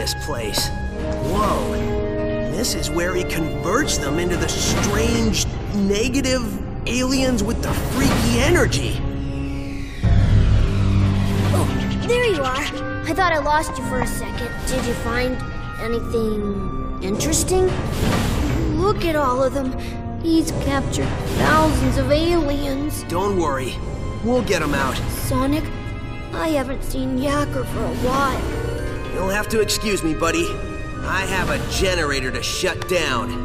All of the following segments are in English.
this place. Whoa. This is where he converts them into the strange, negative aliens with the freaky energy. Oh, there you are. I thought I lost you for a second. Did you find anything interesting? Look at all of them. He's captured thousands of aliens. Don't worry. We'll get them out. Sonic, I haven't seen Yacker for a while. You'll have to excuse me, buddy. I have a generator to shut down.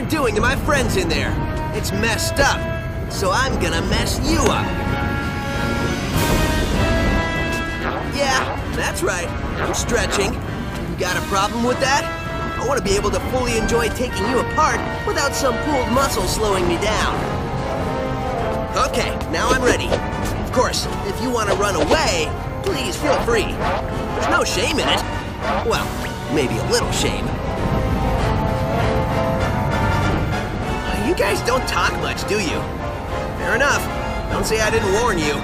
doing to my friends in there. It's messed up. So I'm gonna mess you up. Yeah, that's right. I'm stretching. You got a problem with that? I want to be able to fully enjoy taking you apart without some pulled muscle slowing me down. Okay, now I'm ready. Of course, if you want to run away, please feel free. There's no shame in it. Well, maybe a little shame. You guys don't talk much, do you? Fair enough. Don't say I didn't warn you.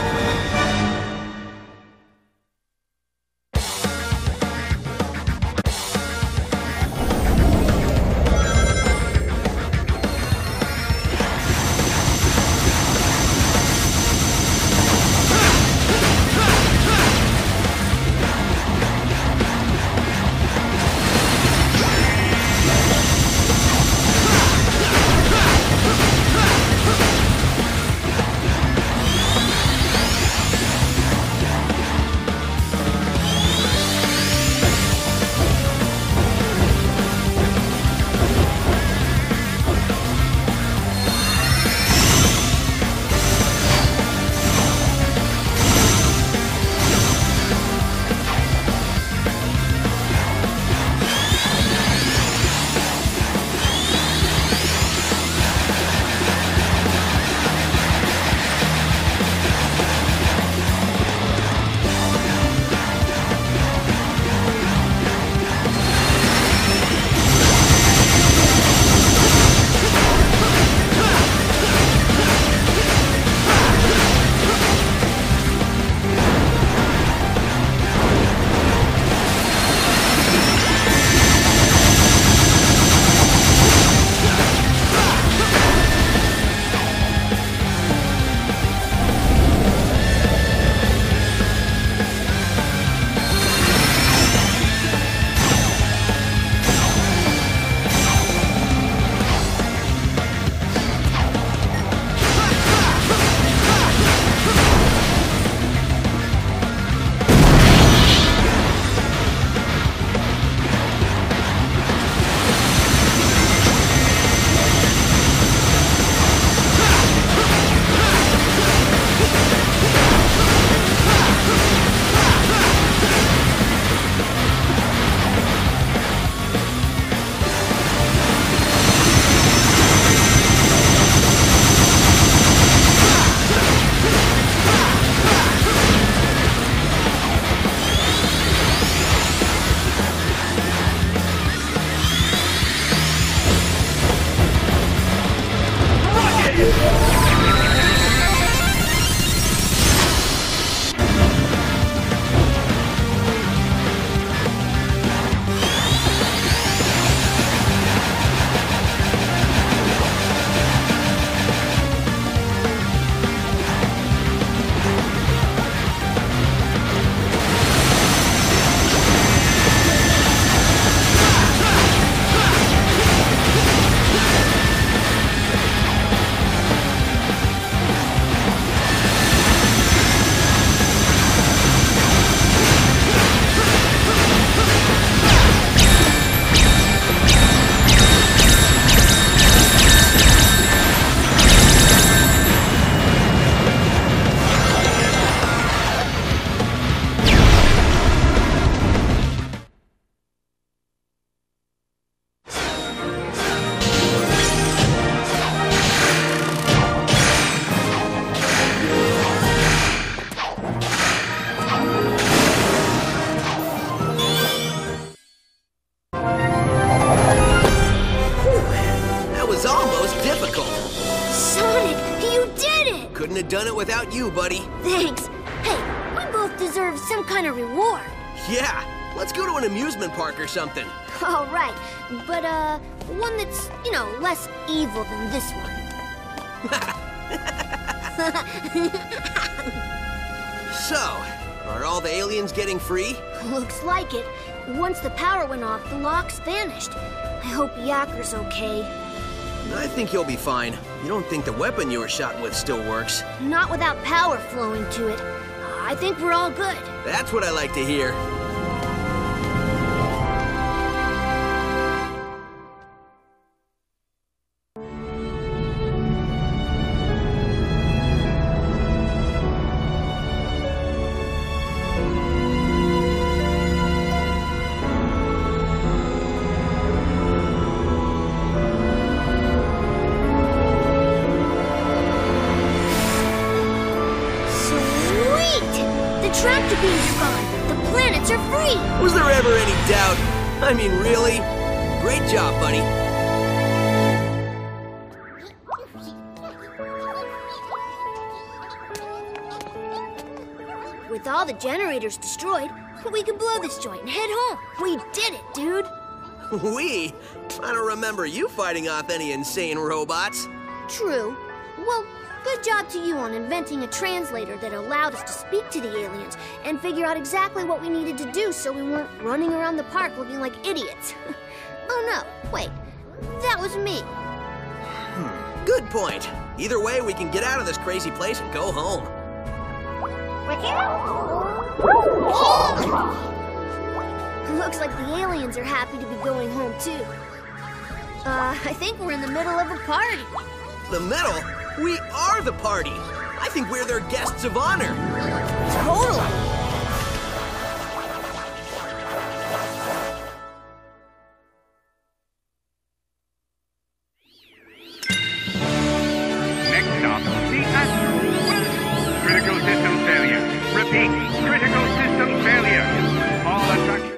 Couldn't have done it without you, buddy. Thanks. Hey, we both deserve some kind of reward. Yeah, let's go to an amusement park or something. All right, but one that's, less evil than this one. So, are all the aliens getting free? Looks like it. Once the power went off, the locks vanished. I hope Yakker's okay. I think he'll be fine. You don't think the weapon you were shot with still works? Not without power flowing to it. I think we're all good. That's what I like to hear. tractor beams are gone. The planets are free. Was there ever any doubt? I mean, really? Great job, buddy. With all the generators destroyed, we can blow this joint and head home. We did it, dude. We? I don't remember you fighting off any insane robots. True. Well, good job to you on inventing a translator that allowed us to speak to the aliens and figure out exactly what we needed to do so we weren't running around the park looking like idiots. Oh no, wait. That was me. Good point. Either way, we can get out of this crazy place and go home. Looks like the aliens are happy to be going home too. I think we're in the middle of a party. The middle? We are the party. I think we're their guests of honor. Totally. Next stop, the Astro. Critical system failure. Repeat, critical system failure. All attractions.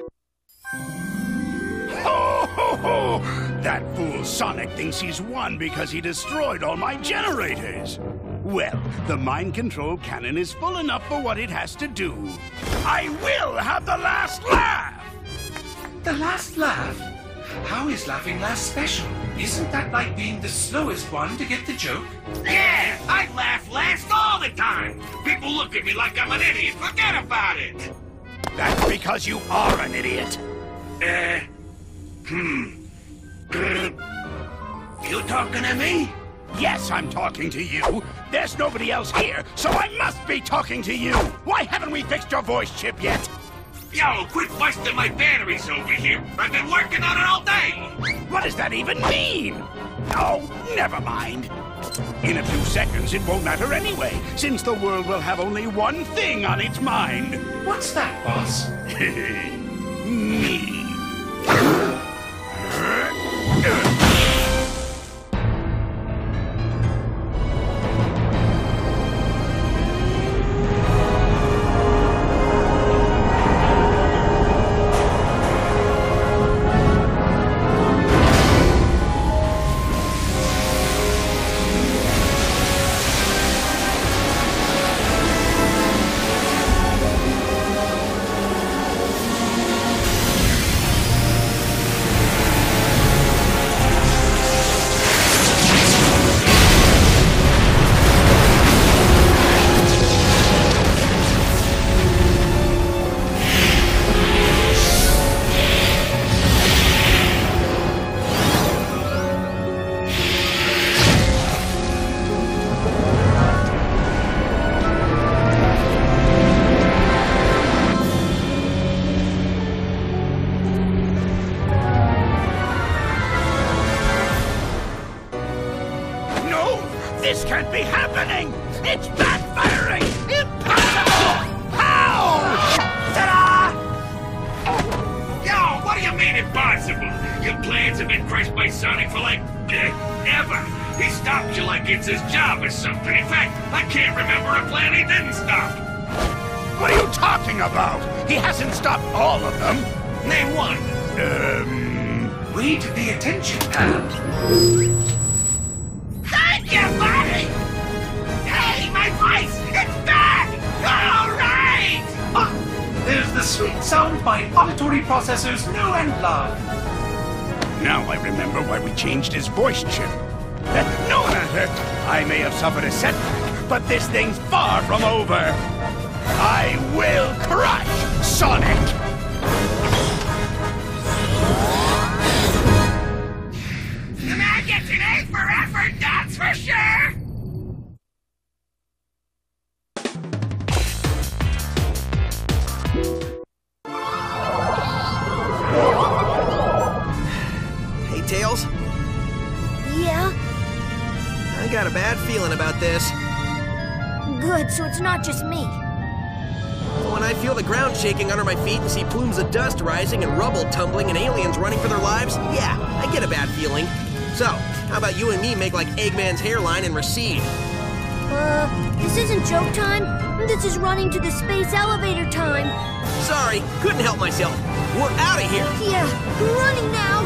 Ho, ho, ho! That fool Sonic thinks he's won because he destroyed all my generators. Well, the mind control cannon is full enough for what it has to do. I will have the last laugh! The last laugh? How is laughing last special? Isn't that like being the slowest one to get the joke? Yeah, I laugh last all the time. People look at me like I'm an idiot. Forget about it. That's because you are an idiot. You talking to me? Yes, I'm talking to you. There's nobody else here, so I must be talking to you. Why haven't we fixed your voice chip yet? Yo, quit busting my batteries over here. I've been working on it all day. What does that even mean? Oh, never mind. In a few seconds, it won't matter anyway, since the world will have only one thing on its mind. What's that, boss? Me. This can't be happening! It's backfiring! Impossible! How? Ta-da! Yo, what do you mean impossible? Your plans have been crushed by Sonic for like, ever. He stopped you like it's his job or something. In fact, I can't remember a plan he didn't stop. What are you talking about? He hasn't stopped all of them. Name one. Read the attention pad. Thank you, buddy! Hey, my voice! It's back! All right! Ah, there's the sweet sound my auditory processors know and love. Now I remember why we changed his voice chip. No matter. I may have suffered a setback, but this thing's far from over. I will crush Sonic! The man gets an A for effort, that's for sure! Hey, Tails. Yeah? I got a bad feeling about this. Good, so it's not just me. When I feel the ground shaking under my feet and see plumes of dust rising and rubble tumbling and aliens running for their lives, yeah, I get a bad feeling. So, how about you and me make like Eggman's hairline and recede? This isn't joke time. This is running to the space elevator time. Sorry, couldn't help myself. We're out of here. Yeah, we're running now.